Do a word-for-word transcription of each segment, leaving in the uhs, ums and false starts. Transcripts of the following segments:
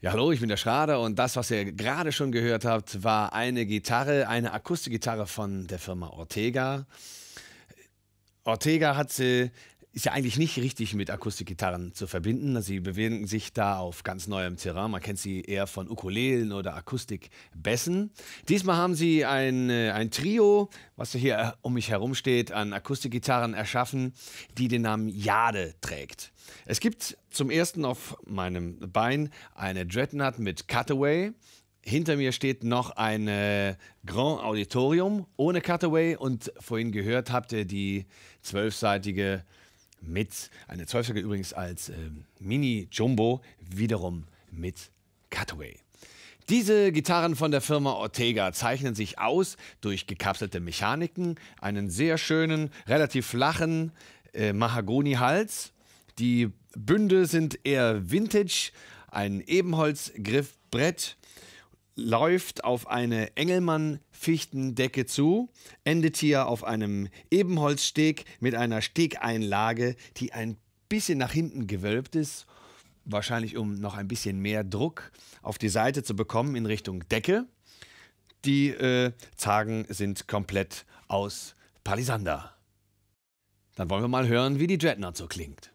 Ja, hallo, ich bin der Schrader und das, was ihr gerade schon gehört habt, war eine Gitarre, eine Akustikgitarre von der Firma Ortega. Ortega hat, äh, ist ja eigentlich nicht richtig mit Akustikgitarren zu verbinden. Sie bewegen sich da auf ganz neuem Terrain. Man kennt sie eher von Ukulelen oder Akustikbässen. Diesmal haben sie ein, äh, ein Trio, was hier äh, um mich herum steht, an Akustikgitarren erschaffen, die den Namen Jade trägt. Es gibt zum ersten auf meinem Bein eine Dreadnought mit Cutaway. Hinter mir steht noch eine Grand Auditorium ohne Cutaway und vorhin gehört habt ihr die zwölfseitige mit, eine zwölfseitige übrigens als äh, Mini-Jumbo, wiederum mit Cutaway. Diese Gitarren von der Firma Ortega zeichnen sich aus durch gekapselte Mechaniken, einen sehr schönen, relativ flachen äh, Mahagoni-Hals. Die Bünde sind eher Vintage, ein Ebenholzgriffbrett läuft auf eine Engelmann-Fichtendecke zu, endet hier auf einem Ebenholzsteg mit einer Stegeinlage, die ein bisschen nach hinten gewölbt ist, wahrscheinlich um noch ein bisschen mehr Druck auf die Seite zu bekommen in Richtung Decke. Die äh, Zagen sind komplett aus Palisander. Dann wollen wir mal hören, wie die Dreadnought so klingt.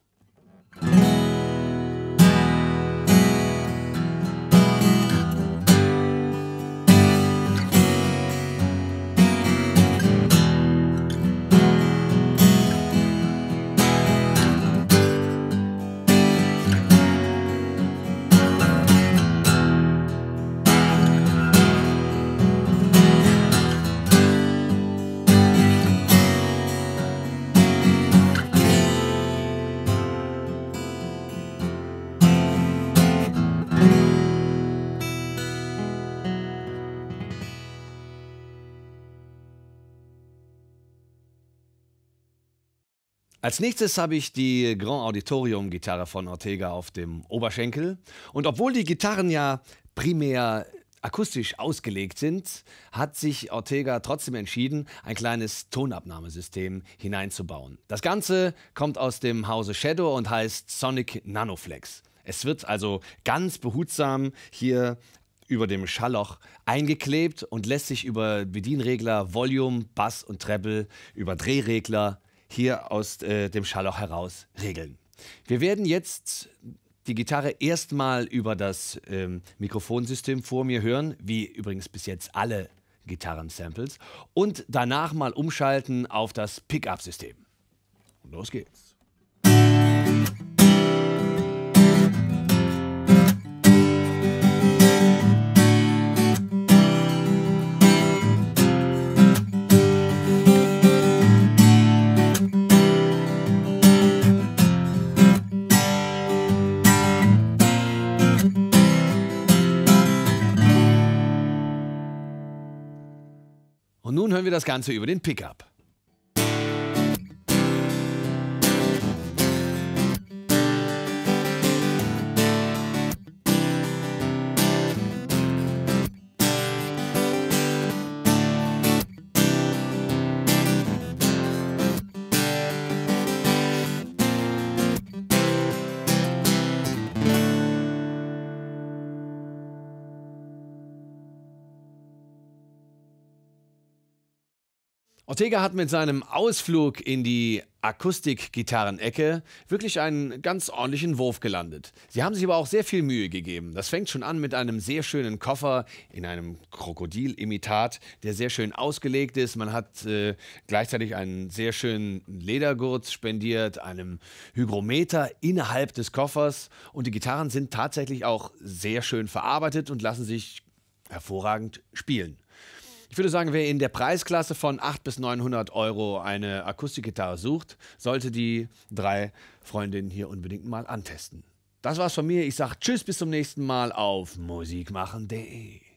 Als nächstes habe ich die Grand Auditorium Gitarre von Ortega auf dem Oberschenkel. Und obwohl die Gitarren ja primär akustisch ausgelegt sind, hat sich Ortega trotzdem entschieden, ein kleines Tonabnahmesystem hineinzubauen. Das Ganze kommt aus dem Hause Shadow und heißt Sonic Nanoflex. Es wird also ganz behutsam hier über dem Schallloch eingeklebt und lässt sich über Bedienregler, Volume, Bass und Treble, über Drehregler hier aus äh, dem Schallloch heraus regeln. Wir werden jetzt die Gitarre erstmal über das ähm, Mikrofonsystem vor mir hören, wie übrigens bis jetzt alle Gitarren-Samples, und danach mal umschalten auf das Pickup-System. Und los geht's. Und nun hören wir das Ganze über den Pickup. Ortega hat mit seinem Ausflug in die Akustikgitarrenecke wirklich einen ganz ordentlichen Wurf gelandet. Sie haben sich aber auch sehr viel Mühe gegeben. Das fängt schon an mit einem sehr schönen Koffer in einem Krokodilimitat, der sehr schön ausgelegt ist. Man hat äh, gleichzeitig einen sehr schönen Ledergurt spendiert, einem Hygrometer innerhalb des Koffers. Und die Gitarren sind tatsächlich auch sehr schön verarbeitet und lassen sich hervorragend spielen. Ich würde sagen, wer in der Preisklasse von achthundert bis neunhundert Euro eine Akustikgitarre sucht, sollte die drei Freundinnen hier unbedingt mal antesten. Das war's von mir. Ich sage Tschüss, bis zum nächsten Mal auf musikmachen punkt de.